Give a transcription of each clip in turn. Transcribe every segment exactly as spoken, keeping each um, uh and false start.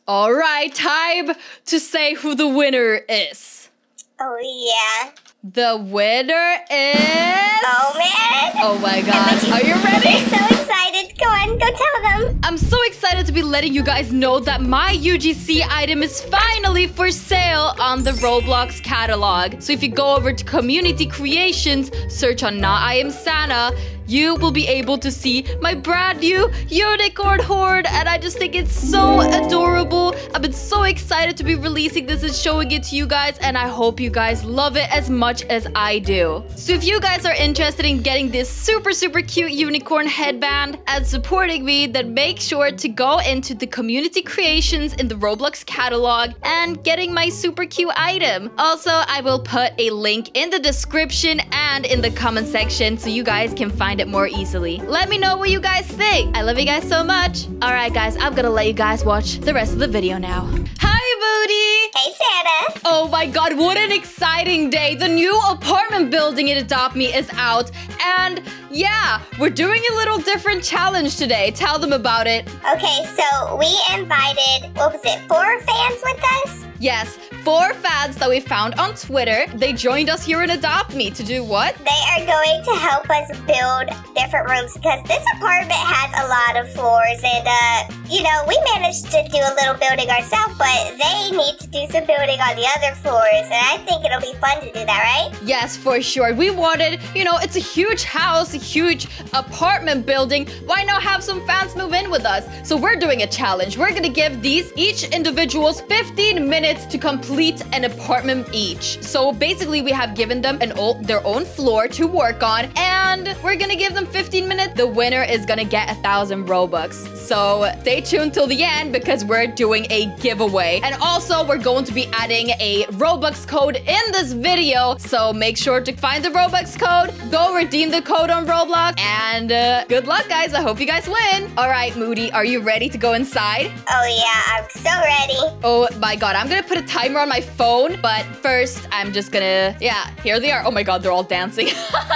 All right, time to say who the winner is. Oh, yeah. The winner is... Oh, man. Oh, my God. Are you ready? They're so excited. Go on, go tell them. I'm so excited to be letting you guys know that my U G C item is finally for sale on the Roblox catalog. So if you go over to Community Creations, search on Not I Am Santa, you will be able to see my brand new unicorn horde, and I just think it's so adorable. I've been so excited to be releasing this and showing it to you guys, and I hope you guys love it as much as I do. So if you guys are interested in getting this super, super cute unicorn headband and supporting me, then make sure to go into the Community Creations in the Roblox catalog and getting my super cute item. Also, I will put a link in the description and in the comment section so you guys can find it more easily. Let me know what you guys think. I love you guys so much. All right, guys, I'm gonna let you guys watch the rest of the video now. Hi, Booty! Hey, Santa. Oh my God, what an exciting day. The new apartment building in Adopt Me is out. And yeah, we're doing a little different challenge today. Tell them about it. Okay, so we invited, what was it, four fans with us? Yes, four fans that we found on Twitter. They joined us here in Adopt Me to do what? They are going to help us build different rooms because this apartment has a lot of floors and, uh, you know, we managed to do a little building ourselves, but they need to do some building on the other floors, and I think it'll be fun to do that, right? Yes, for sure. We wanted, you know, it's a huge house, a huge apartment building. Why not have some fans move in with us? So we're doing a challenge. We're gonna give these each individuals fifteen minutes to complete an apartment each. So basically we have given them an old, their own floor to work on, and we're gonna give them fifteen minutes. The winner is gonna get a thousand Robux. So stay tuned till the end because we're doing a giveaway. And also we're going to be adding a Robux code in this video. So make sure to find the Robux code, go redeem the code on Roblox, and uh, good luck, guys. I hope you guys win. All right, Moody, are you ready to go inside? Oh yeah, I'm so ready. Oh my God, I'm gonna put a timer on my phone, but first I'm just gonna, yeah, here they are. Oh my God, they're all dancing.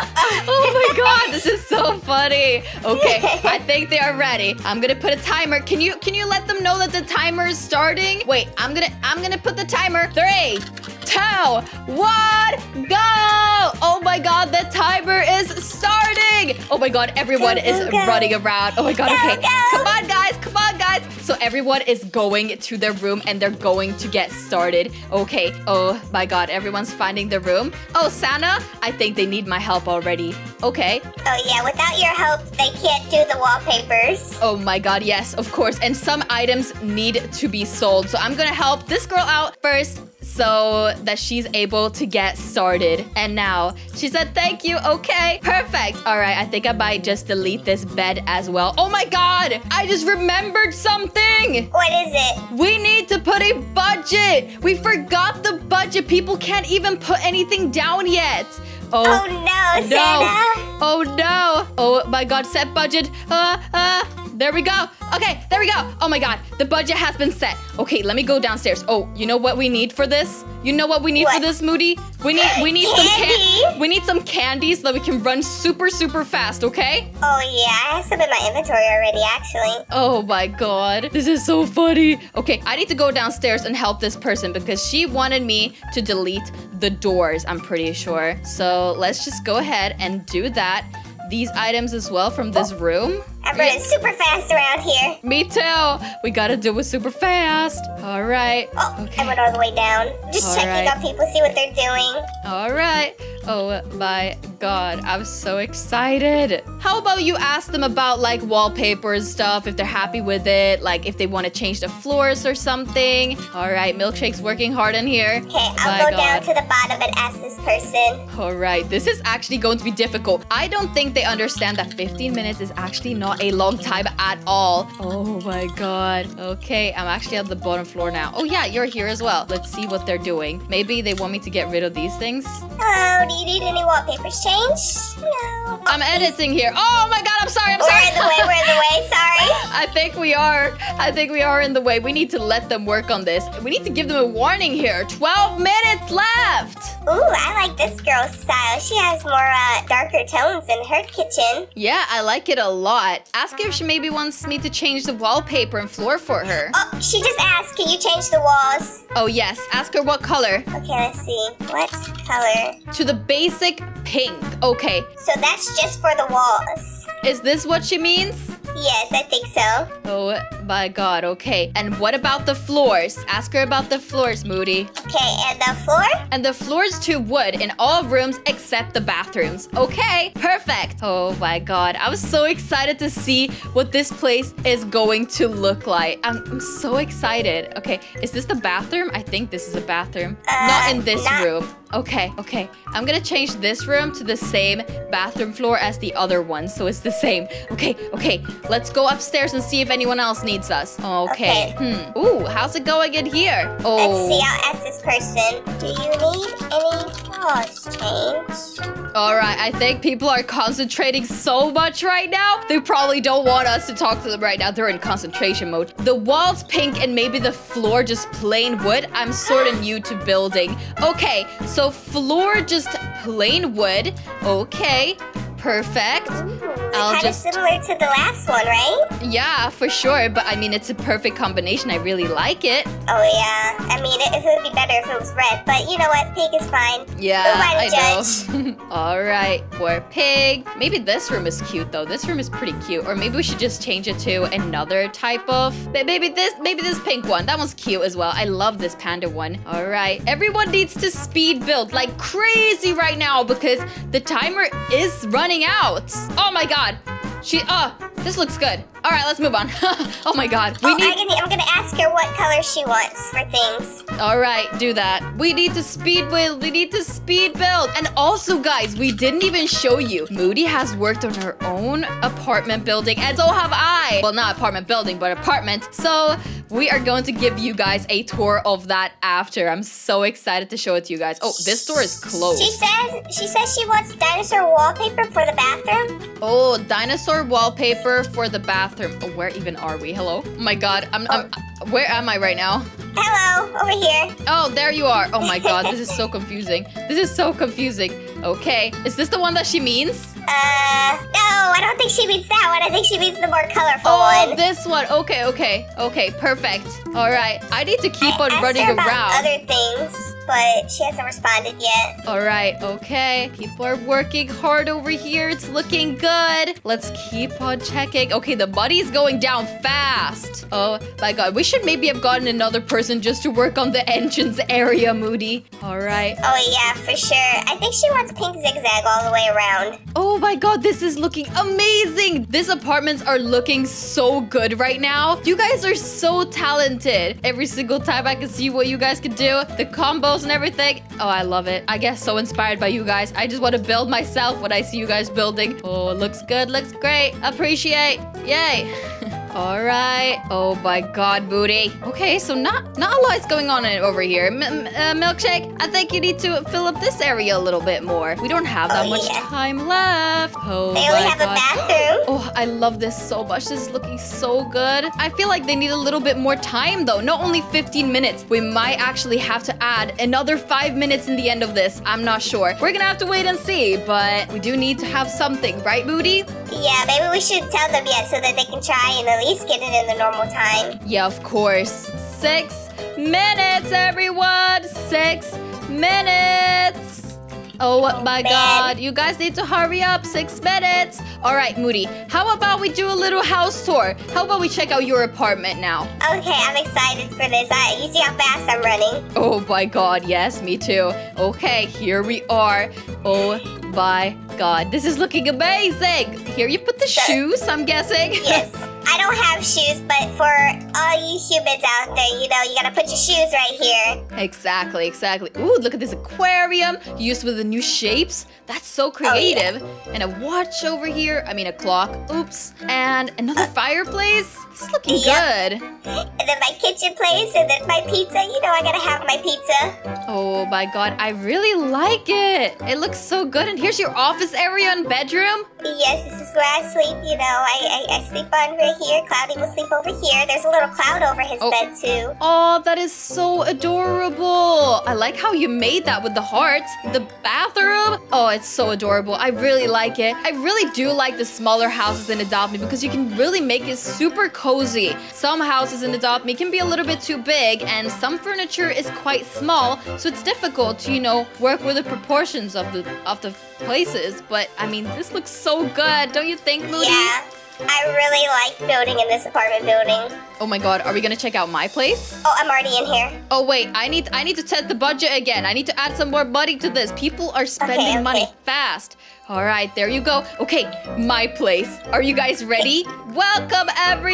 Oh my God, this is so funny. Okay, I think they are ready. I'm gonna put a timer. Can you can you let them know that the timer is starting? Wait, I'm gonna I'm gonna put the timer. Three, two, one, go! Oh my God, the timer is starting. Oh my God, everyone go, is go, go. running around. Oh my God, go, okay. Go. Come on, guys, come on, guys. So everyone is going to their room and they're going to get started. Okay, oh my God, everyone's finding their room. Oh, Santa, I think they need my help already. Okay. Oh yeah, without your help, they can't do the wallpapers. Oh my God, yes, of course. And some items need to be sold. So I'm gonna help this girl out first so that she's able to get started. And now she said, thank you. Okay, perfect. All right, I think I might just delete this bed as well. Oh my God, I just remembered something. What is it? We need to put a budget. We forgot the budget. People can't even put anything down yet. Oh, oh no, Santa. No. Oh no. Oh my God, set budget. Uh, uh, there we go. Okay, there we go. Oh my God, the budget has been set. Okay, let me go downstairs. Oh, you know what we need for this? You know what we need what? for this, Moody? We need we need Candy. some can we need some candy so that we can run super super fast, okay? Oh yeah, I have some in my inventory already, actually. Oh my God, this is so funny. Okay, I need to go downstairs and help this person because she wanted me to delete the doors, I'm pretty sure. So let's just go ahead and do that. These items as well from this room. I'm running super fast around here. Me too. We gotta do it super fast. All right. Oh, okay. I went all the way down. Just All checking right. on people, see what they're doing. All right. Oh my God, I'm so excited. How about you ask them about like wallpaper and stuff, if they're happy with it, like if they want to change the floors or something. All right, Milkshake's working hard in here. Okay, I'll My go God. down to the bottom and ask this person. All right, this is actually going to be difficult. I don't think they understand that fifteen minutes is actually not a long time at all. Oh my God. Okay, I'm actually at the bottom floor now. Oh yeah, you're here as well. Let's see what they're doing. Maybe they want me to get rid of these things. Oh, do you need any wallpapers changed? change? No. I'm editing here. Oh my god, I'm sorry, I'm We're sorry. in the way, we're in the way, sorry. I think we are. I think we are in the way. We need to let them work on this. We need to give them a warning here. twelve minutes left. Ooh, I like this girl's style. She has more uh, darker tones in her kitchen. Yeah, I like it a lot. Ask her if she maybe wants me to change the wallpaper and floor for her. Oh, she just asked, can you change the walls? Oh yes, ask her what color. Okay, let's see. What color? To the basic pink. Okay, So that's just for the walls. is this what she means? Yes, I think so. Oh my god, okay. And what about the floors? Ask her about the floors, Moody. Okay, and the floor? And the floors to wood in all rooms except the bathrooms. Okay, perfect. Oh my god, I was so excited to see what this place is going to look like. I'm, I'm so excited. Okay, is this the bathroom? I think this is a bathroom. Uh, not in this not- room. Okay, okay. I'm gonna change this room to the same bathroom floor as the other one, so it's the same. Okay, okay. Let's go upstairs and see if anyone else needs us. Okay. Hmm. Ooh, how's it going in here? Oh. Let's see, I'll ask this person. Do you need any walls changed? All right, I think people are concentrating so much right now. They probably don't want us to talk to them right now. They're in concentration mode. The walls pink and maybe the floor just plain wood. I'm sort of new to building. Okay, so floor just plain wood. Okay, perfect. I'll Kind of just... similar to the last one, right? Yeah, for sure. But I mean, it's a perfect combination. I really like it. Oh, yeah. I mean, it, it would be better if it was red, but you know what? Pink is fine. Yeah, Who am I I to judge? know. All right, for pig. Maybe this room is cute though. This room is pretty cute. Or maybe we should just change it to another type of. Maybe this, maybe this pink one. That one's cute as well. I love this panda one. All right, everyone needs to speed build like crazy right now because the timer is running out. Oh my god. She, oh, this looks good. All right, let's move on. Oh my god. We oh, need. I'm, gonna, I'm gonna ask her what color she wants for things. All right, do that. We need to speed build. We need to speed build. And also, guys, we didn't even show you. Moody has worked on her own apartment building, and so have I. Well, not apartment building, but apartment. So we are going to give you guys a tour of that after. I'm so excited to show it to you guys. Oh, this door is closed. She says she says she wants dinosaur wallpaper for the bathroom. Oh, dinosaur wallpaper for the bathroom. Oh, where even are we? Hello? Oh my god, I'm, I'm where am I right now? Hello, over here. Oh, there you are. Oh my god, this is so confusing. This is so confusing. Okay, is this the one that she means? Uh, no, I don't think she means that one. I think she means the more colorful Oh, one. this one. Okay, okay, okay, perfect. All right, I need to keep I on asked running her about around. other things, but she hasn't responded yet. All right, okay. People are working hard over here. It's looking good. Let's keep on checking. Okay, the buddy's going down fast. Oh my god, we should maybe have gotten another person just to work on the entrance area, Moody. All right. Oh yeah, for sure. I think she wants pink zigzag all the way around. Oh my god, this is looking amazing. These apartments are looking so good right now. You guys are so talented. Every single time I can see what you guys can do, the combos and everything. Oh, I love it. I get so inspired by you guys. I just want to build myself when I see you guys building. Oh, it looks good, looks great. Appreciate. Yay. All right. Oh my god, Booty. Okay, so not not a lot's going on in, over here. M uh, Milkshake, I think you need to fill up this area a little bit more. We don't have that Oh, much yeah. time left. Oh They only my have god. a bathroom. Oh, I love this so much. This is looking so good. I feel like they need a little bit more time though. Not only fifteen minutes. We might actually have to add another five minutes in the end of this. I'm not sure. We're gonna have to wait and see, but we do need to have something, right, Booty? Yeah, maybe we should tell them yet so that they can try and at least get it in the normal time. Yeah, of course. Six minutes, everyone. Six minutes. Oh my man. god. You guys need to hurry up. Six minutes. All right, Moody. How about we do a little house tour? How about we check out your apartment now? Okay, I'm excited for this. I, you see how fast I'm running? Oh my god, yes, me too. Okay, here we are. Oh my god, this is looking amazing. Here you put the So- shoes, I'm guessing. Yes. I don't have shoes, but for all you humans out there, you know, you gotta put your shoes right here. Exactly, exactly. Ooh, look at this aquarium used with the new shapes. That's so creative. Oh, yeah. And a watch over here. I mean, a clock. Oops. And another fireplace. This is looking Yep. good. And then my kitchen place, and then my pizza. You know, I gotta have my pizza. Oh my god, I really like it. It looks so good. And here's your office area and bedroom. Yes, this is where I sleep. You know, I, I, I sleep under here. Cloudy will sleep over here. There's a little cloud over his Oh. bed, too. Oh, that is so adorable. I like how you made that with the hearts. The bathroom. Oh, it's so adorable. I really like it. I really do like the smaller houses in Adopt Me because you can really make it super cozy. Some houses in Adopt Me can be a little bit too big and some furniture is quite small, so it's difficult to, you know, work with the proportions of the of the places. But I mean, this looks so good. Don't you think, Moody? Yeah, I really like building in this apartment building. Oh my god, are we gonna check out my place? Oh, I'm already in here. Oh wait, I need I need to set the budget again. I need to add some more money to this. People are spending Okay, okay. money fast. All right, there you go. Okay, my place. Are you guys ready? Welcome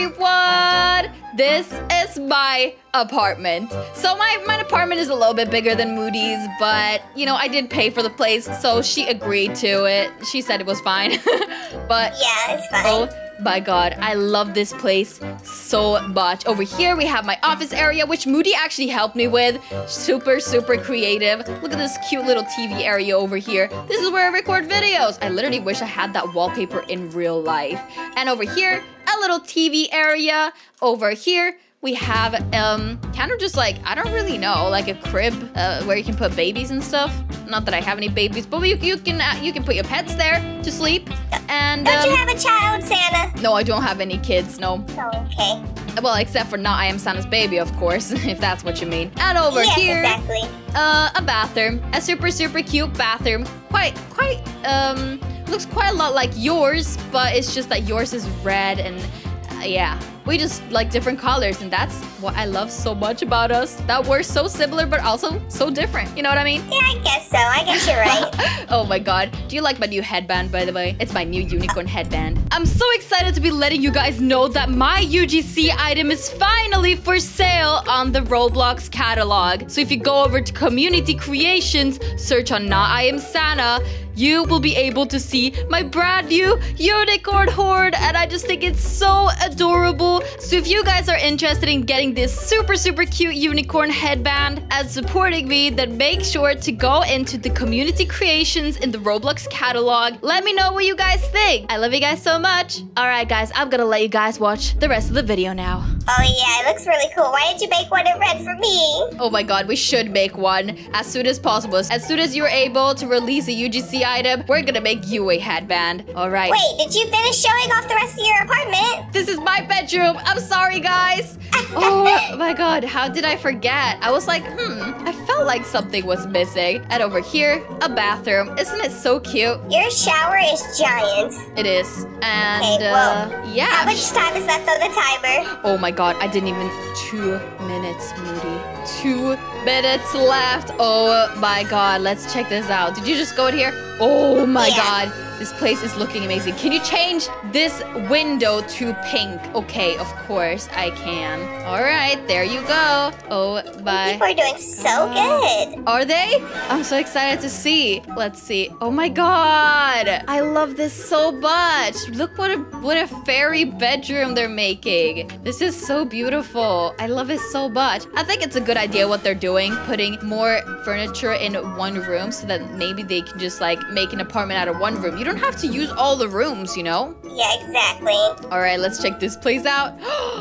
everyone. This is my apartment. So my, my apartment is a little bit bigger than Moody's, but you know, I did pay for the place, so she agreed to it. She said it was fine. But Yeah, it's fine. oh my god, I love this place so much. Over here, we have my office area, which Moody actually helped me with. Super, super creative. Look at this cute little T V area over here. This is where I record videos. I literally wish I had that wallpaper in real life. And over here, a little T V area. Over here, we have um kind of just like, I don't really know, like a crib uh, where you can put babies and stuff. Not that I have any babies, but you, you can uh, you can put your pets there to sleep. And Don't um, you have a child, Santa? no, I don't have any kids, no. Oh, okay. Well, except for not I Am Santa's baby, of course, if that's what you mean. And over yes, here, exactly. uh, a bathroom. A super, super cute bathroom. Quite, quite, um, looks quite a lot like yours, but it's just that yours is red and, uh, yeah. We just like different colors, and that's what I love so much about us. That we're so similar, but also so different. You know what I mean? Yeah, I guess so. I guess you're right. Oh my god. Do you like my new headband, by the way? It's my new unicorn headband. I'm so excited to be letting you guys know that my U G C item is finally for sale on the Roblox catalog. So if you go over to Community Creations, search on Not I Am Santa, you will be able to see my brand new unicorn horde, and I just think it's so adorable. So if you guys are interested in getting this super, super cute unicorn headband and supporting me, then make sure to go into the Community Creations in the Roblox catalog. Let me know what you guys think. I love you guys so much. All right, guys, I'm gonna let you guys watch the rest of the video now. Oh, yeah, it looks really cool. Why didn't you make one in red for me? Oh my god, we should make one as soon as possible. As soon as you're able to release a U G C item, we're gonna make you a headband. All right. Wait, did you finish showing off the rest of your apartment? This is my bedroom. I'm sorry, guys. Oh my god, how did I forget? I was like, hmm, I felt like something was missing. And over here, a bathroom. Isn't it so cute? Your shower is giant. It is. And, Okay, well, uh, yeah. How much time is left on the timer? Oh my god, I didn't even... Two minutes, Moody. Two minutes left. Oh my god, let's check this out. Did you just go in here? Oh my Yeah. god. This place is looking amazing. Can you change this window to pink? Okay, of course I can. All right, there you go. Oh, bye. People are doing so good. Are they? I'm so excited to see. Let's see. Oh my god. I love this so much. Look what a what a fairy bedroom they're making. This is so beautiful. I love it so much. I think it's a good idea what they're doing, putting more furniture in one room so that maybe they can just like make an apartment out of one room. You don't have to use all the rooms, you know? Yeah, exactly. All right, let's check this place out.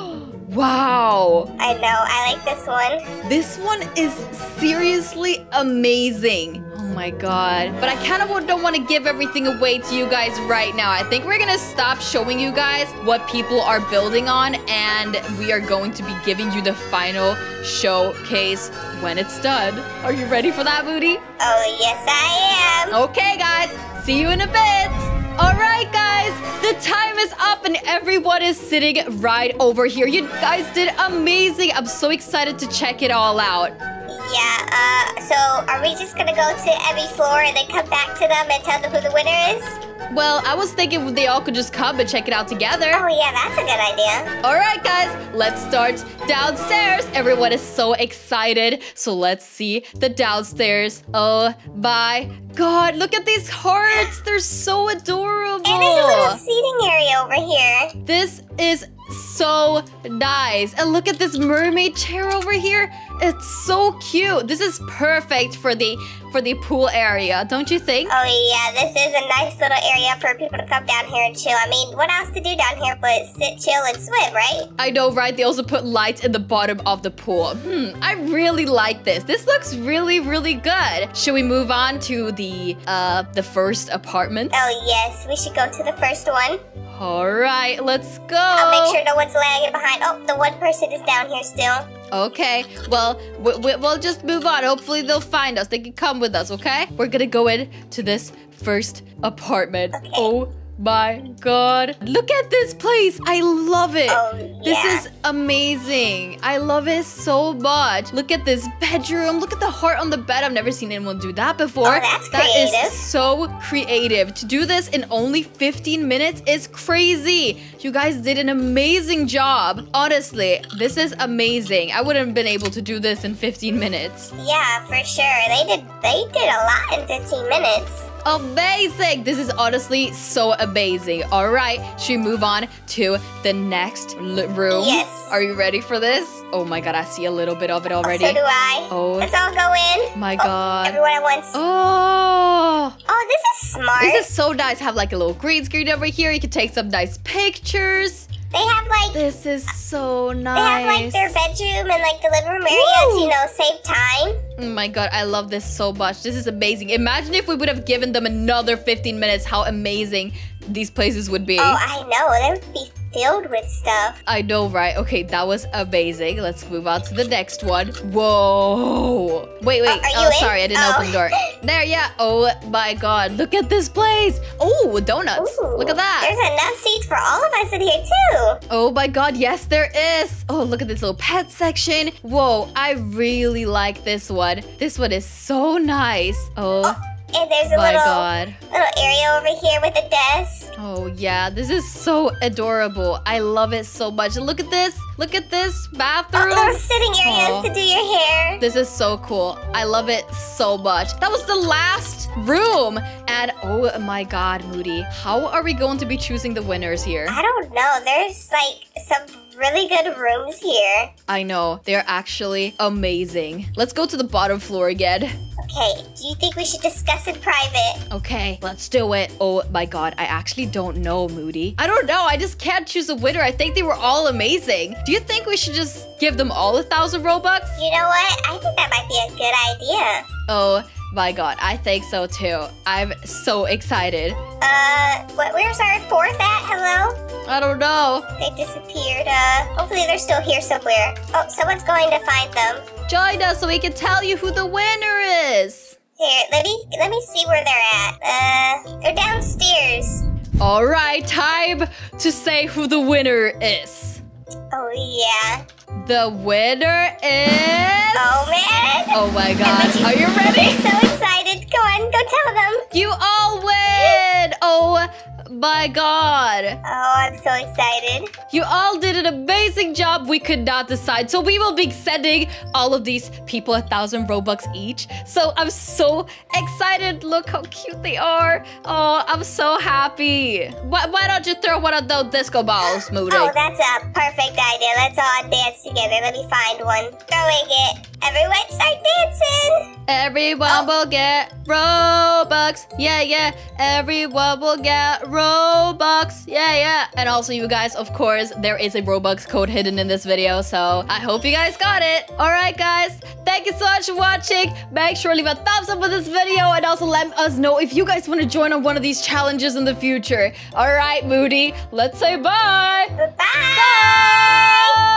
Wow. I know, I like this one. This one is seriously amazing. Oh my god. But I kind of don't want to give everything away to you guys right now. I think we're gonna stop showing you guys what people are building on, and we are going to be giving you the final showcase when it's done. Are you ready for that, Moody? Oh, yes, I am. Okay, guys. See you in a bit. All right, guys. The time is up and everyone is sitting right over here. You guys did amazing. I'm so excited to check it all out. Yeah, uh, so are we just gonna go to every floor and then come back to them and tell them who the winner is? Well, I was thinking they all could just come and check it out together. Oh, yeah, that's a good idea. All right, guys, let's start downstairs. Everyone is so excited. So let's see the downstairs. Oh, my God. Look at these hearts. They're so adorable. And there's a little seating area over here. This is so nice. And look at this mermaid chair over here. It's so cute. This is perfect for the for the pool area, don't you think? Oh yeah, this is a nice little area for people to come down here and chill. I mean, what else to do down here but sit, chill, and swim, right? I know, right? They also put lights in the bottom of the pool. Hmm, I really like this. This looks really, really good. Should we move on to the uh the first apartment? Oh yes, we should go to the first one. All right, let's go. I'll make sure no one's lagging behind. Oh, the one person is down here still. Okay, well, we, we, we'll just move on. Hopefully they'll find us. They can come with us, okay? We're gonna go in to this first apartment. Okay. Oh my God. Look at this place. I love it. Oh, yeah. This is amazing. I love it so much. Look at this bedroom. Look at the heart on the bed. I've never seen anyone do that before. Oh, that's That creative. is so creative. To do this in only fifteen minutes is crazy. You guys did an amazing job. Honestly, this is amazing. I wouldn't have been able to do this in fifteen minutes. Yeah, for sure. They did. They did a lot in fifteen minutes. Amazing! This is honestly so amazing. All right, should we move on to the next l- room? Yes. Are you ready for this? Oh my God, I see a little bit of it already. So do I. Oh. Let's all go in. My Oh, God. everyone at once. Oh, Oh, this is smart. this is so nice. Have like a little green screen over here. You can take some nice pictures. They have like This is so they nice. have like their bedroom and like the living room area Woo. to, you know, save time. Oh my God, I love this so much. This is amazing. Imagine if we would have given them another fifteen minutes, how amazing these places would be. Oh, I know. They would be filled with stuff. I know, right? Okay, that was amazing. Let's move on to the next one. Whoa. Wait, wait. Oh, are oh, you in? sorry. I didn't Oh. open the door. There, yeah. Oh, my God. Look at this place. Oh, donuts. Ooh, Look at that. There's enough seats for all of us in here too. Oh, my God. Yes, there is. Oh, look at this little pet section. Whoa, I really like this one. This one is so nice. Oh, And there's a my little God. little area over here with a desk. Oh, yeah. This is so adorable. I love it so much. Look at this. Look at this Oh, bathroom. little sitting areas Aw. to do your hair. This is so cool. I love it so much. That was the last room. And oh my God, Moody. How are we going to be choosing the winners here? I don't know. There's like some really good rooms here. I know. They're actually amazing. Let's go to the bottom floor again. Okay, do you think we should discuss in private? Okay, let's do it. Oh my God, I actually don't know, Moody. I don't know. I just can't choose a winner. I think they were all amazing. Do you think we should just give them all a thousand Robux? You know what? I think that might be a good idea. Oh my God, I think so too. I'm so excited. Uh, what, where's our fourth at? Hello? I don't know. They disappeared. Uh, hopefully they're still here somewhere. Oh, someone's going to find them. Join us so we can tell you who the winner is. Here, let me let me see where they're at. Uh, they're downstairs. All right, time to say who the winner is. Oh yeah. The winner is... Oh man. Oh my God. Are you They're ready? so excited. Go on, go tell them. You all win. Oh my God. Oh, I'm so excited. You all did an amazing job. We could not decide. So we will be sending all of these people a thousand Robux each. So I'm so excited. Look how cute they are. Oh, I'm so happy. Why, why don't you throw one of those disco balls, Moody? Oh, that's a perfect idea. Let's all dance together. Let me find one. Throwing it. Everyone start dancing. Everyone Oh. will get Robux. Yeah, yeah. Everyone will get Robux. Yeah, yeah. And also, you guys, of course, there is a Robux code hidden in this video. So I hope you guys got it. All right, guys. Thank you so much for watching. Make sure to leave a thumbs up for this video. And also let us know if you guys want to join on one of these challenges in the future. All right, Moody. Let's say bye. Bye. Bye.